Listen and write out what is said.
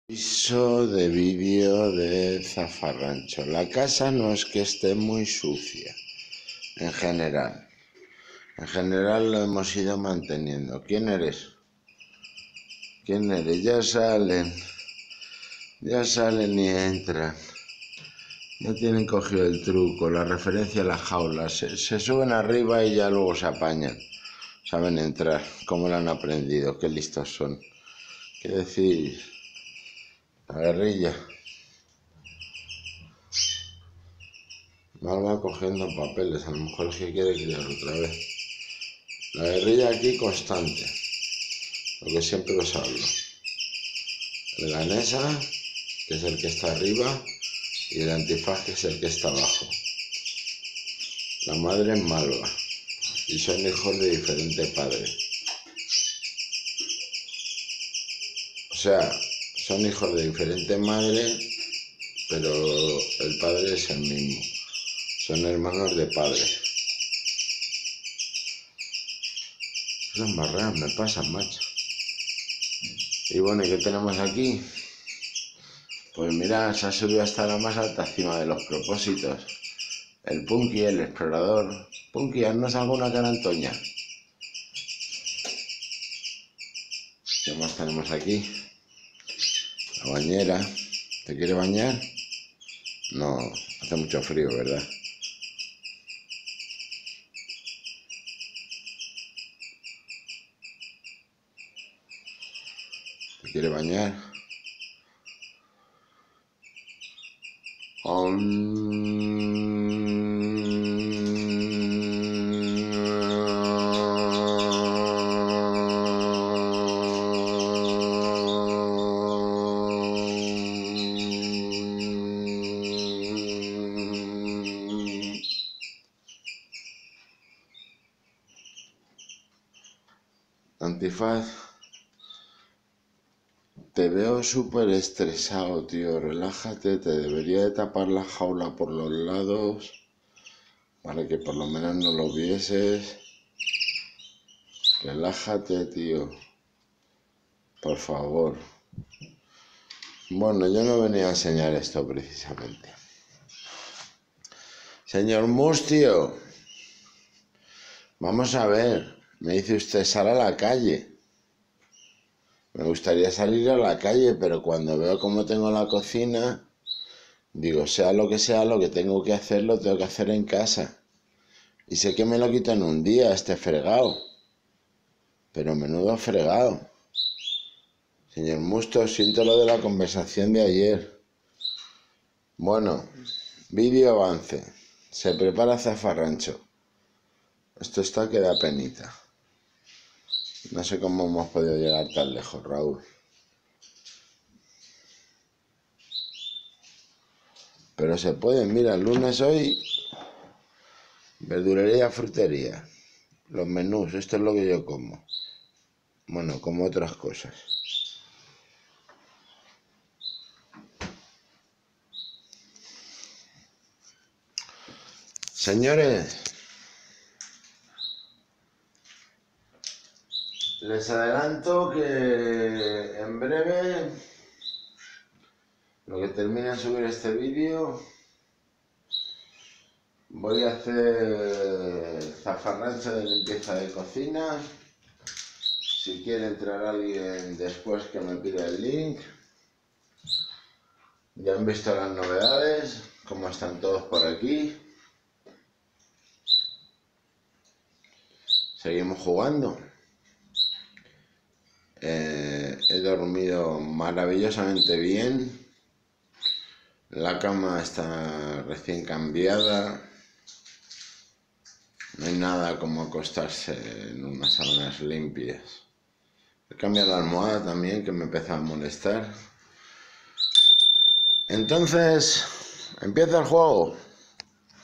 Aviso de vídeo de zafarrancho. La casa no es que esté muy sucia, en general. En general lo hemos ido manteniendo. ¿Quién eres? ¿Quién eres? Ya salen y entran. Ya tienen cogido el truco, la referencia a las jaulas. Se suben arriba y ya luego se apañan. Saben entrar, cómo lo han aprendido, qué listos son. ¿Qué decís? La guerrilla. Mal va cogiendo papeles, a lo mejor es que quiere criar otra vez. La guerrilla aquí constante, lo que siempre os hablo. El Ganesa, que es el que está arriba, y el Antifaz, que es el que está abajo. La madre es Malva, y son hijos de diferente padre. O sea, son hijos de diferente madre, pero el padre es el mismo. Son hermanos de padre. Esas barreras me pasan, macho. Y bueno, ¿y qué tenemos aquí? Pues mira, se ha subido hasta la más alta cima de los propósitos. El Punky, el explorador. Punky, haznos alguna carantoña. ¿Qué más tenemos aquí? La bañera. ¿Te quiere bañar? No, hace mucho frío, ¿verdad? ¿Te quiere bañar? Antifaz, te veo súper estresado, tío. Relájate, te debería de tapar la jaula por los lados para que por lo menos no lo vieses. Relájate, tío. Por favor. Bueno, yo no venía a enseñar esto precisamente. Señor Mustio, vamos a ver. Me dice usted, sal a la calle. Me gustaría salir a la calle, pero cuando veo cómo tengo la cocina, digo, sea, lo que tengo que hacer, lo tengo que hacer en casa. Y sé que me lo quito en un día, este fregado. Pero menudo fregado. Señor Musto, siento lo de la conversación de ayer. Bueno, vídeo avance. Se prepara zafarrancho. Esto está que da penita. No sé cómo hemos podido llegar tan lejos, Raúl. Pero se puede, mira, el lunes hoy, verdulería, frutería. Los menús, esto es lo que yo como. Bueno, como otras cosas. Señores, les adelanto que en breve, lo que termine de subir este vídeo, voy a hacer zafarrancho de limpieza de cocina. Si quiere entrar alguien después que me pida el link. Ya han visto las novedades, cómo están todos por aquí. Seguimos jugando. He dormido maravillosamente bien. La cama está recién cambiada. No hay nada como acostarse en unas sábanas limpias. He cambiado la almohada también, que me empezó a molestar. Entonces, empieza el juego.